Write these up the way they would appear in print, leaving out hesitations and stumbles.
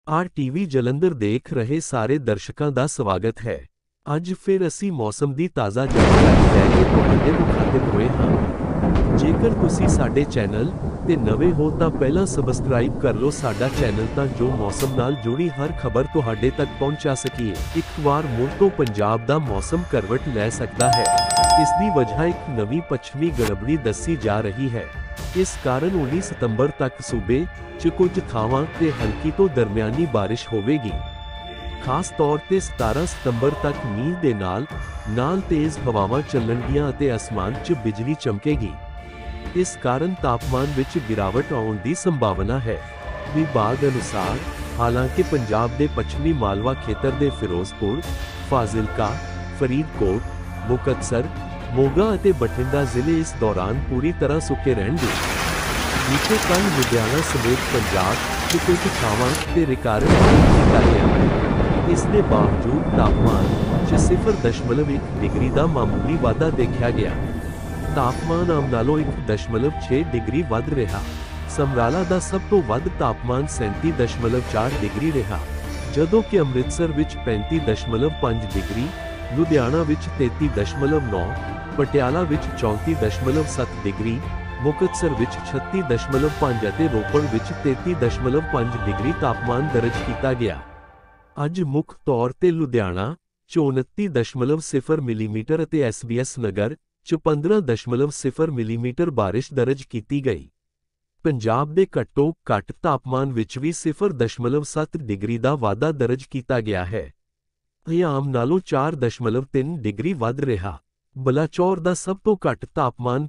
ਆਰਟੀਵੀ ਜਲੰਧਰ ਦੇਖ ਰਹੇ ਸਾਰੇ ਦਰਸ਼ਕਾਂ ਦਾ ਸਵਾਗਤ ਹੈ। ਅੱਜ ਫਿਰ ਅਸੀਂ ਮੌਸਮ ਦੀ ਤਾਜ਼ਾ ਜਾਣਕਾਰੀ ਲੈ ਕੇ ਤੁਹਾਡੇ ਮੁਖਾਤਿਬ ਹੋਏ ਹਾਂ। ਜੇਕਰ ਤੁਸੀਂ ਸਾਡੇ ਚੈਨਲ ਤੇ ਨਵੇਂ ਹੋ ਤਾਂ ਪਹਿਲਾਂ ਸਬਸਕ੍ਰਾਈਬ ਕਰ ਲਓ ਸਾਡਾ ਚੈਨਲ ਤਾਂ ਜੋ ਮੌਸਮ ਨਾਲ ਜੁੜੀ ਹਰ ਖਬਰ ਤੁਹਾਡੇ ਤੱਕ ਪਹੁੰਚਾ ਸਕੀਏ। ਇੱਕ ਵਾਰ ਮੁੜ ਤੋਂ ਪੰਜਾਬ ਦਾ ਮੌਸਮ ਕਰਵਟ ਲੈ ਸਕਦਾ ਹੈ। ਇਸ ਦੀ ਵਜ੍ਹਾ ਇੱਕ ਨਵੀਂ ਪੱਛਮੀ ਗੜਬੜੀ ਦੱਸੀ ਜਾ ਰਹੀ ਹੈ। ਇਸ ਕਾਰਨ 19 ਸਤੰਬਰ ਤੱਕ ਸੂਬੇ 'ਚ ਕੁਝ ਥਾਵਾਂ ਤੇ ਹਲਕੀ ਤੋਂ ਦਰਮਿਆਨੀ ਬਾਰਿਸ਼ ਹੋਵੇਗੀ। ਖਾਸ ਤੌਰ ਤੇ 17 ਸਤੰਬਰ ਤੱਕ ਮੀਂਹ ਦੇ ਨਾਲ ਤੇਜ਼ ਹਵਾਵਾਂ ਚੱਲਣਗੀਆਂ ਅਤੇ ਅਸਮਾਨ 'ਚ ਬਿਜਲੀ ਚਮਕੇਗੀ। ਇਸ ਕਾਰਨ ਤਾਪਮਾਨ ਵਿੱਚ ਗਿਰਾਵਟ ਆਉਣ ਦੀ ਸੰਭਾਵਨਾ ਹੈ। ਵਿਭਾਗ ਅਨੁਸਾਰ ਹਾਲਾਂਕਿ ਪੰਜਾਬ ਦੇ ਪੱਛਮੀ ਮਾਲਵਾ ਖੇਤਰ ਦੇ ਫਿਰੋਜ਼ਪੁਰ, ਫਾਜ਼ਿਲਕਾ, ਫਰੀਦਕੋਟ, ਮੁਕਤਸਰ, ਮੋਗਾ ਅਤੇ ਬਠਿੰਡਾ ਜ਼ਿਲ੍ਹੇ ਇਸ ਦੌਰਾਨ ਪੂਰੀ ਤਰ੍ਹਾਂ ਸੁੱਕੇ ਰਹਿਣਗੇ। ਜਿੱਥੇ ਕੱਲ੍ਹ ਲੁਧਿਆਣਾ ਸਮੇਤ ਪੰਜਾਬ 'ਚ ਕੁਝ ਥਾਵਾਂ ਤੇ ਰਿਕਾਰਡ ਕੀਤਾ ਗਿਆ। ਇਸ ਦੇ ਬਾਵਜੂਦ ਤਾਪਮਾਨ 'ਚ 0.1 ਡਿਗਰੀ ਦਾ ਮਾਮੂਲੀ ਵਾਧਾ ਦੇਖਿਆ ਗਿਆ। ਤਾਪਮਾਨ ਆਮ ਨਾਲੋਂ 1.6 ਡਿਗਰੀ ਵੱਧ ਰਿਹਾ। ਸਮਰਾਲਾ ਦਾ ਸਭ ਤੋਂ ਵੱਧ ਤਾਪਮਾਨ 37.4 ਡਿਗਰੀ ਰਿਹਾ, ਜਦੋਂ ਕਿ ਅੰਮ੍ਰਿਤਸਰ ਵਿੱਚ 35.5 ਡਿਗਰੀ, ਲੁਧਿਆਣਾ ਵਿੱਚ 33.9, ਪਟਿਆਲਾ ਵਿੱਚ 34.7 ਡਿਗਰੀ, ਮੁਕਤਸਰ ਵਿੱਚ 36.5 ਅਤੇ ਰੋਪੜ ਵਿੱਚ 33.5 ਡਿਗਰੀ ਤਾਪਮਾਨ ਦਰਜ ਕੀਤਾ ਗਿਆ। ਅੱਜ ਮੁੱਖ ਤੌਰ ਤੇ ਲੁਧਿਆਣਾ 29.0 ਮਿਲੀਮੀਟਰ ਅਤੇ SBS ਨਗਰ 15.0 ਮਿਲੀਮੀਟਰ ਬਾਰਿਸ਼ ਦਰਜ ਕੀਤੀ ਗਈ। ਪੰਜਾਬ ਦੇ ਘੱਟੋ ਘੱਟ ਤਾਪਮਾਨ ਵਿੱਚ ਵੀ 0.7 ਡਿਗਰੀ ਦਾ ਵਾਧਾ ਦਰਜ ਕੀਤਾ ਗਿਆ ਹੈ। ਇਹ ਆਮ ਨਾਲੋਂ 4.3 ਡਿਗਰੀ ਵੱਧ ਰਿਹਾ। ਬਲਾਚੌਰ ਦਾ ਸਭ ਤੋਂ ਘੱਟ ਤਾਪਮਾਨ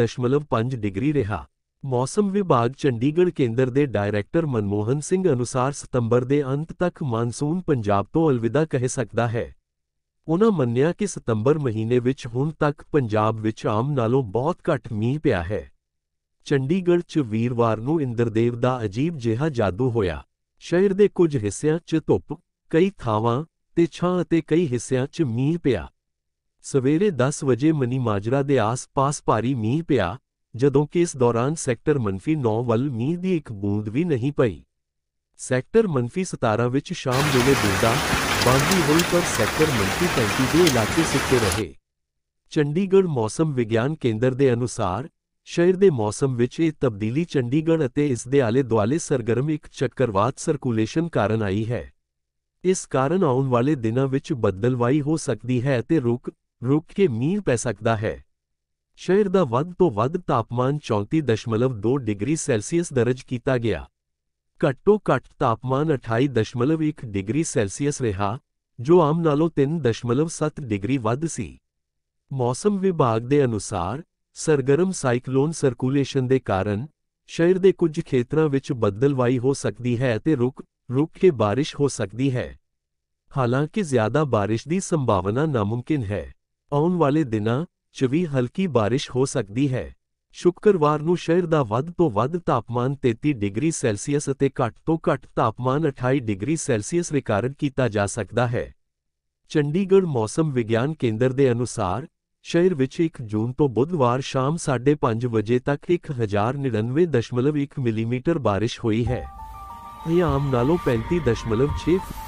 25.5 ਡਿਗਰੀ ਰਿਹਾ। ਮੌਸਮ ਵਿਭਾਗ ਚੰਡੀਗੜ੍ਹ ਕੇਂਦਰ ਦੇ ਡਾਇਰੈਕਟਰ ਮਨਮੋਹਨ ਸਿੰਘ ਅਨੁਸਾਰ ਸਤੰਬਰ ਦੇ ਅੰਤ ਤੱਕ ਮਾਨਸੂਨ ਪੰਜਾਬ ਤੋਂ ਅਲਵਿਦਾ ਕਹਿ ਸਕਦਾ ਹੈ। ਉਨ੍ਹਾਂ ਮੰਨਿਆ ਕਿ ਸਤੰਬਰ ਮਹੀਨੇ ਵਿੱਚ ਹੁਣ ਤੱਕ ਪੰਜਾਬ ਵਿੱਚ ਆਮ ਨਾਲੋਂ ਬਹੁਤ ਘੱਟ ਮੀਂਹ ਪਿਆ ਹੈ। ਚੰਡੀਗੜ੍ਹ 'ਚ ਵੀਰਵਾਰ ਨੂੰ ਇੰਦਰਦੇਵ ਦਾ ਅਜੀਬ ਜਿਹਾ ਜਾਦੂ ਹੋਇਆ। ਸ਼ਹਿਰ ਦੇ ਕੁਝ ਹਿੱਸਿਆਂ 'ਚ ਧੁੱਪ, ਕਈ ਥਾਵਾਂ ਤੇ ਛਾਂ ਅਤੇ ਕਈ ਹਿੱਸਿਆਂ 'ਚ ਮੀਂਹ ਪਿਆ। ਸਵੇਰੇ 10 ਵਜੇ ਮਨੀ ਮਾਜਰਾ ਦੇ ਆਸ-ਪਾਸ ਭਾਰੀ ਮੀਂਹ ਪਿਆ, ਜਦੋਂ ਕਿ ਇਸ ਦੌਰਾਨ ਸੈਕਟਰ -9 ਵੱਲ ਮੀਂਹ ਦੀ ਇੱਕ ਬੂੰਦ ਵੀ ਨਹੀਂ ਪਈ। ਸੈਕਟਰ -17 ਵਿੱਚ ਸ਼ਾਮ ਵੇਲੇ ਬੂੰਦਾਂ ਬਾਂਦੀ ਹੋਈ, ਪਰ ਸੈਕਟਰ -35 ਦੇ ਇਲਾਕੇ ਸੁੱਕੇ ਰਹੇ। ਚੰਡੀਗੜ੍ਹ ਮੌਸਮ ਵਿਗਿਆਨ ਕੇਂਦਰ ਦੇ ਅਨੁਸਾਰ ਸ਼ਹਿਰ ਦੇ ਮੌਸਮ ਵਿੱਚ ਇਹ ਤਬਦੀਲੀ ਚੰਡੀਗੜ੍ਹ ਅਤੇ ਇਸ ਦੇ ਆਲੇ-ਦੁਆਲੇ ਸਰਗਰਮ ਇੱਕ ਚੱਕਰਵਾਤ ਸਰਕੂਲੇਸ਼ਨ ਕਾਰਨ ਆਈ ਹੈ। ਇਸ ਕਾਰਨ ਆਉਣ ਵਾਲੇ ਦਿਨਾਂ ਵਿੱਚ ਬੱਦਲਵਾਈ ਹੋ ਸਕਦੀ ਹੈ ਅਤੇ ਰੁਕ ਕੇ ਮੀਂਹ ਪੈ ਸਕਦਾ ਹੈ। ਸ਼ਹਿਰ ਦਾ ਵੱਧ ਤੋਂ ਵੱਧ ਤਾਪਮਾਨ 34.2 ਡਿਗਰੀ ਸੈਲਸੀਅਸ ਦਰਜ ਕੀਤਾ ਗਿਆ। ਘੱਟੋ ਘੱਟ ਤਾਪਮਾਨ 28.1 ਡਿਗਰੀ ਸੈਲਸੀਅਸ ਰਿਹਾ, ਜੋ ਆਮ ਨਾਲੋਂ 3.7 ਡਿਗਰੀ ਵੱਧ ਸੀ। ਮੌਸਮ ਵਿਭਾਗ ਦੇ ਅਨੁਸਾਰ ਸਰਗਰਮ ਸਾਈਕਲੋਨ ਸਰਕੂਲੇਸ਼ਨ ਦੇ ਕਾਰਨ ਸ਼ਹਿਰ ਦੇ ਕੁਝ ਖੇਤਰਾਂ ਵਿੱਚ ਬੱਦਲਵਾਈ ਹੋ ਸਕਦੀ ਹੈ ਅਤੇ ਰੁਕ ਕੇ ਬਾਰਿਸ਼ ਹੋ ਸਕਦੀ ਹੈ। ਹਾਲਾਂਕਿ ਜ਼ਿਆਦਾ ਬਾਰਿਸ਼ ਦੀ ਸੰਭਾਵਨਾ ਨਾਮੁਮਕਿਨ ਹੈ। ਆਉਣ ਵਾਲੇ ਦਿਨਾਂ 'ਚ ਵੀ ਹਲਕੀ ਬਾਰਿਸ਼ ਹੋ ਸਕਦੀ ਹੈ। ਸ਼ੁੱਕਰਵਾਰ ਨੂੰ ਸ਼ਹਿਰ ਦਾ ਵੱਧ ਤੋਂ ਵੱਧ ਤਾਪਮਾਨ 33 ਡਿਗਰੀ ਸੈਲਸੀਅਸ ਅਤੇ ਘੱਟ ਤੋਂ ਘੱਟ ਤਾਪਮਾਨ 28 ਡਿਗਰੀ ਸੈਲਸੀਅਸ ਰਿਕਾਰਡ ਕੀਤਾ ਜਾ ਸਕਦਾ ਹੈ। ਚੰਡੀਗੜ੍ਹ ਮੌਸਮ ਵਿਗਿਆਨ ਕੇਂਦਰ ਦੇ ਅਨੁਸਾਰ ਸ਼ਹਿਰ ਵਿੱਚ 1 ਜੂਨ ਤੋਂ ਬੁੱਧਵਾਰ ਸ਼ਾਮ 5:30 ਵਜੇ ਤੱਕ 1099.1 ਮਿਲੀਮੀਟਰ ਬਾਰਿਸ਼ ਹੋਈ ਹੈ। ਇਹ ਆਮ ਨਾਲੋਂ 35.6